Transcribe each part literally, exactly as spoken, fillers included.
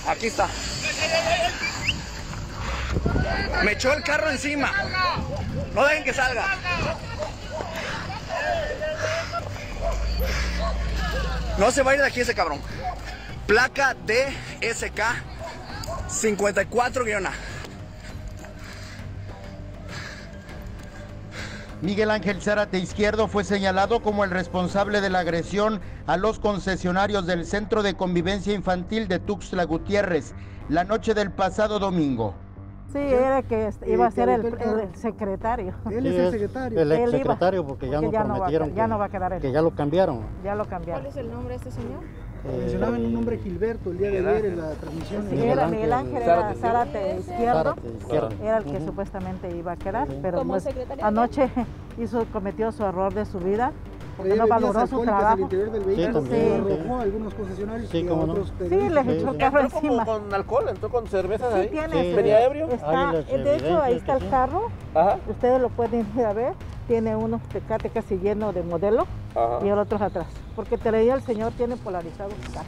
Aquí está. Me echó el carro encima. No dejen que salga. No se va a ir de aquí ese cabrón. Placa D S K cincuenta y cuatro guion A. Miguel Ángel Zárate Izquierdo fue señalado como el responsable de la agresión a los concesionarios del Centro de Convivencia Infantil de Tuxtla Gutiérrez la noche del pasado domingo. Sí, era que iba a ser el, el secretario. Él es el secretario. El ex secretario, porque ya porque no ya prometieron no va, ya no va a quedar él. Que ya lo cambiaron. Ya lo cambiaron. ¿Cuál es el nombre de este señor? Eh, Mencionaban un nombre Gilberto el día de ayer en la transmisión. Sí, era Miguel Ángel, era Zárate Izquierdo, Zárate Izquierdo. era el que Uh-huh. supuestamente iba a quedar, pero Como pues, secretario anoche hizo, cometió su error de su vida, porque Traía no bebidas valoró su alcohólicas al trabajo. interior del Sí, vehículo, también, se sí. arrojó a algunos concesionarios Sí, y a cómo no. otros Sí, periodistas. les echó el sí. carro ¿Entró como encima. con alcohol? ¿Entró con cervezas Sí, ahí? tiene, Sí. sí. ¿Venía ebrio? Está, Hay las de hecho, ahí está evidencias el que sí. carro, Ajá, ustedes lo pueden ir a ver, tiene unos tecate casi lleno de modelo ajá. y el otro atrás, porque traía el señor, tiene polarizado su carro.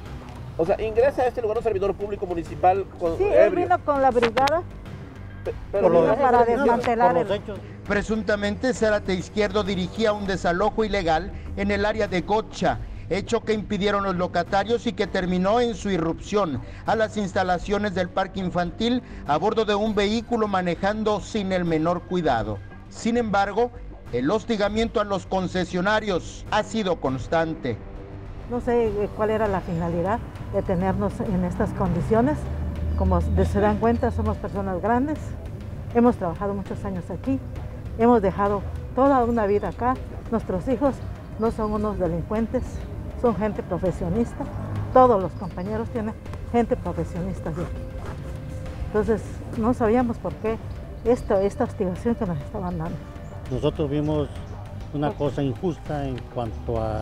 O sea, ingresa a este lugar un servidor público municipal con Sí, él ebrio. vino con la brigada, Pe- Por Pero lo vino de- para por desmantelar los el... hechos. Presuntamente Zárate Izquierdo dirigía un desalojo ilegal en el área de Gotcha, hecho que impidieron los locatarios y que terminó en su irrupción a las instalaciones del parque infantil a bordo de un vehículo manejando sin el menor cuidado. Sin embargo, el hostigamiento a los concesionarios ha sido constante. No sé eh, cuál era la finalidad de tenernos en estas condiciones. Como se dan cuenta, somos personas grandes, hemos trabajado muchos años aquí, hemos dejado toda una vida acá. Nuestros hijos no son unos delincuentes, son gente profesionista. Todos los compañeros tienen gente profesionista de aquí. Entonces, no sabíamos por qué esta, esta hostigación que nos estaban dando. Nosotros vimos una cosa injusta en cuanto a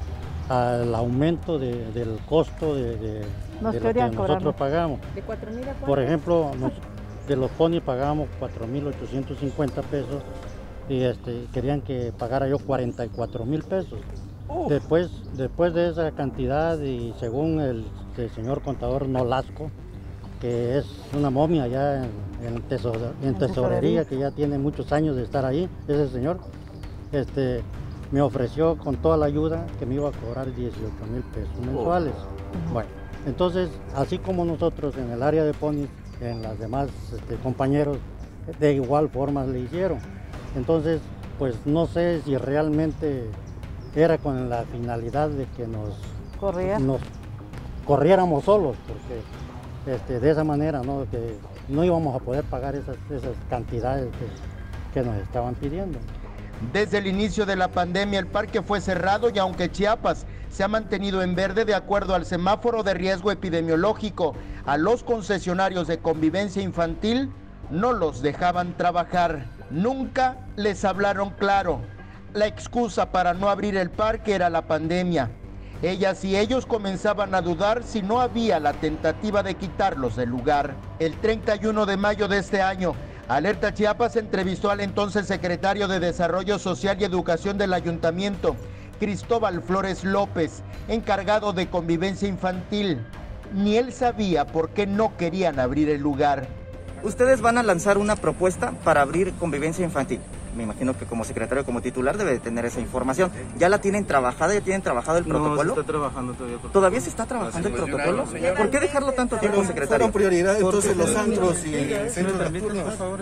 al aumento de, del costo de, de, Nos de lo que querían cobrar nosotros mucho. pagamos. ¿De cuatro mil a cuatro? Por ejemplo, nos- de los ponis pagábamos cuatro mil ochocientos cincuenta pesos y este, querían que pagara yo cuarenta y cuatro mil pesos. Después, después de esa cantidad y según el, el señor contador Nolasco, que es una momia ya en, en, tesor- en En tesorería, tesorería. que ya tiene muchos años de estar ahí, ese señor, este, me ofreció con toda la ayuda que me iba a cobrar dieciocho mil pesos mensuales. Bueno, entonces, así como nosotros en el área de ponis, en las demás este, compañeros, de igual forma le hicieron. Entonces, pues no sé si realmente era con la finalidad de que nos, Corría. nos corriéramos solos, porque este, de esa manera, ¿no? Que no íbamos a poder pagar esas, esas cantidades que, que nos estaban pidiendo. Desde el inicio de la pandemia el parque fue cerrado y aunque Chiapas se ha mantenido en verde de acuerdo al semáforo de riesgo epidemiológico, a los concesionarios de convivencia infantil no los dejaban trabajar. Nunca les hablaron claro. La excusa para no abrir el parque era la pandemia. Ellas y ellos comenzaban a dudar si no había la tentativa de quitarlos del lugar. El treinta y uno de mayo de este año, Alerta Chiapas entrevistó al entonces secretario de Desarrollo Social y Educación del Ayuntamiento, Cristóbal Flores López, encargado de convivencia infantil. Ni él sabía por qué no querían abrir el lugar. Ustedes van a lanzar una propuesta para abrir convivencia infantil. Me imagino que como secretario, como titular, debe de tener esa información. ¿Ya la tienen trabajada? ¿Ya tienen trabajado el protocolo? No, se está trabajando todavía. ¿Todavía se está trabajando el protocolo? ¿Por qué dejarlo tanto tiempo, secretario? prioridad entonces los antros y centros nocturnos.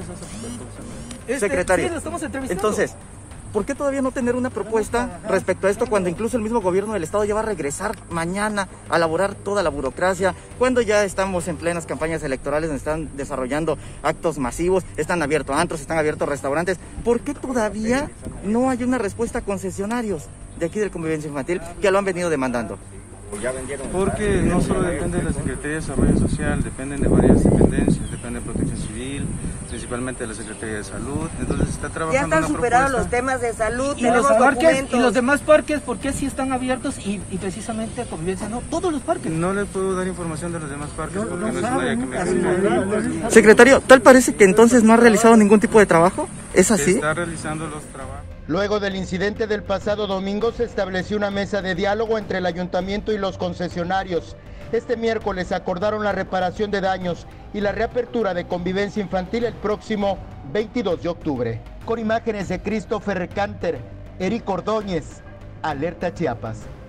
Secretario, entonces, ¿por qué todavía no tener una propuesta respecto a esto cuando incluso el mismo gobierno del estado ya va a regresar mañana a elaborar toda la burocracia, cuando ya estamos en plenas campañas electorales donde están desarrollando actos masivos, están abiertos antros, están abiertos restaurantes? ¿Por qué todavía no hay una respuesta a concesionarios de aquí del Convivencia Infantil que lo han venido demandando? Porque no solo depende de la Secretaría de Desarrollo Social, dependen de varias dependencias, depende de Protección Civil, principalmente de la Secretaría de Salud, entonces se está trabajando Ya están una superados propuesta. los temas de salud, Y tenemos los parques documentos. y los demás parques, ¿por qué sí están abiertos y, y precisamente convivencia no? Todos los parques. No les puedo dar información de los demás parques porque no, es un área que me asiste. Secretario, tal parece que entonces no ha realizado ningún tipo de trabajo. ¿Es Se así? está realizando los trabajos. Luego del incidente del pasado domingo se estableció una mesa de diálogo entre el ayuntamiento y los concesionarios. Este miércoles acordaron la reparación de daños y la reapertura de convivencia infantil el próximo veintidós de octubre. Con imágenes de Christopher Canter, Eric Ordóñez, Alerta Chiapas.